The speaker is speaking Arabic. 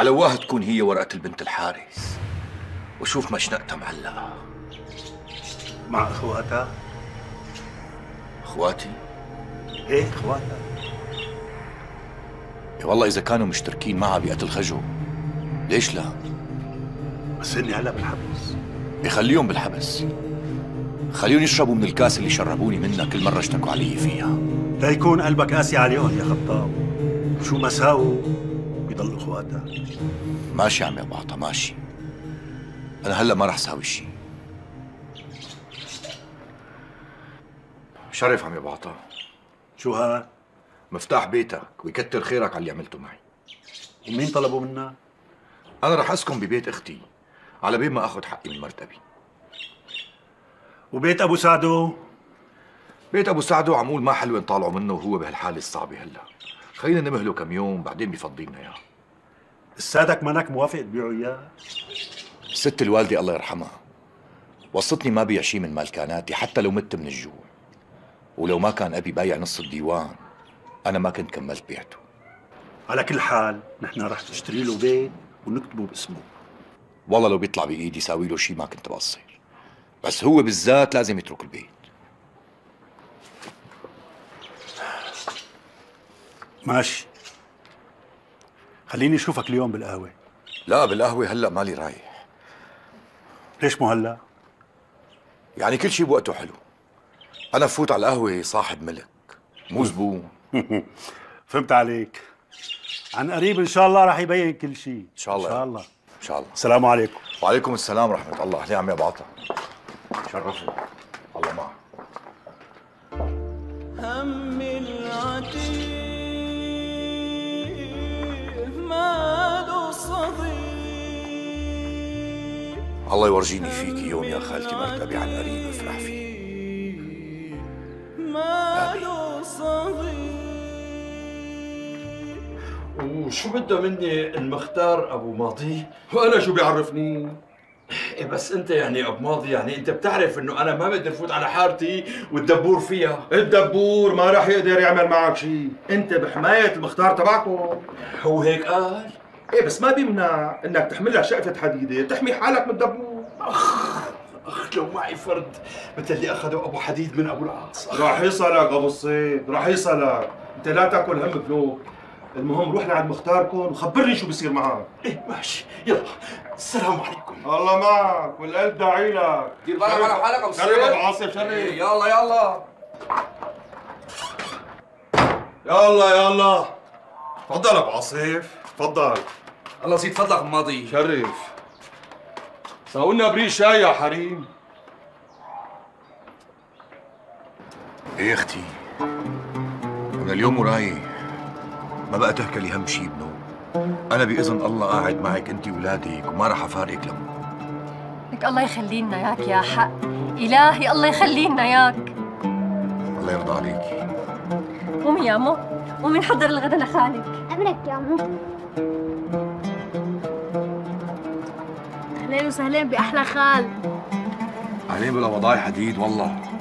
على واه تكون هي ورقة البنت الحارس، وشوف مشنقتها معلقة مع اخواتها. اخواتي؟ ايه اخواتها. يا والله إذا كانوا مشتركين معها بقتل خجو ليش لا؟ بس هني هلا بالحبس. يخليهم بالحبس، خليهم يشربوا من الكاس اللي شربوني منها كل مرة اشتكوا علي فيها. لا يكون قلبك قاسي عليهم يا خطاب. شو ما ساووا بيضلوا اخواتها. ماشي عم يا بعطا ماشي، أنا هلا ما رح ساوي شيء. شرف عم يا بعطا. شو هاد؟ مفتاح بيتك ويكتر خيرك على اللي عملته معي. ومين طلبوا منا؟ أنا رح أسكن ببيت أختي على بين ما أخذ حقي من مرتبي. وبيت ابو سعدو؟ بيت أبو سعدو عمول ما حلو نطالعوا منه وهو بهالحالة الصعبة هلا. خلينا نمهله كم يوم بعدين بيفضينا إياه. لساتك منك موافق تبيعه اياه؟ ست الوالدة الله يرحمها وصتني ما بيع شيء من مالكاناتي حتى لو مت من الجوع، ولو ما كان أبي بايع نص الديوان أنا ما كنت كملت بيعته. على كل حال نحن رح نشتري له بيت ونكتبه باسمه. والله لو بيطلع بإيدي ساوي له شيء ما كنت بقصر، بس هو بالذات لازم يترك البيت. ماشي، خليني اشوفك اليوم بالقهوة. لا بالقهوة هلأ مالي رايح. ليش مو هلا؟ يعني كل شيء بوقته حلو. أنا بفوت على القهوة صاحب ملك مو زبون. فهمت عليك. عن قريب ان شاء الله رح يبين كل شيء. إن شاء الله. ان شاء الله. إن شاء الله. السلام عليكم. وعليكم السلام ورحمة الله. أهلين عم يا بعطا. شرفني. الله معك. هم العتيق ماله صديق. الله يورجيني فيك يوم يا خالتي مرتبي عن قريب افرح فيه. ماله صديق. وشو بده مني المختار ابو ماضي؟ وانا شو بيعرفني؟ إيه بس انت يعني ابو ماضي، يعني انت بتعرف انه انا ما بقدر فوت على حارتي والدبور فيها. الدبور ما راح يقدر يعمل معك شيء، انت بحمايه المختار تبعكم. هو هيك قال؟ ايه بس ما بيمنع انك تحملها شقفه حديده تحمي حالك من الدبور. اخ لو معي فرد مثل اللي اخذه ابو حديد من ابو العاص. راح يصلك ابو الصيد، راح يصلك. انت لا تاكل هم بنوك. المهم روح لعند مختاركم وخبرني شو بصير معك. ايه ماشي، يلا السلام عليكم. الله معك والقلب داعي لك. دير بالك على حالك ابو شرف ابو عاصف شرف. يلا يلا يلا يلا تفضل ابو عاصف تفضل. الله يزيد فضلك ماضي. شرف. ساوي لنا بريق شاي يا حريم. ايه اختي، انا اليوم ورايح ما بقى تحكي لي هم شي بنوم. انا باذن الله قاعد معك انت واولادك وما راح افارقك لموت. لك الله يخلي لنا اياك يا حق الهي، الله يخلي لنا اياك. الله يرضى عليكي. قومي يا مو، قومي نحضر الغدا لخالك. أمرك يا مو. أهلين وسهلين بأحلى خال. اهلين بالقبضاي حديد والله.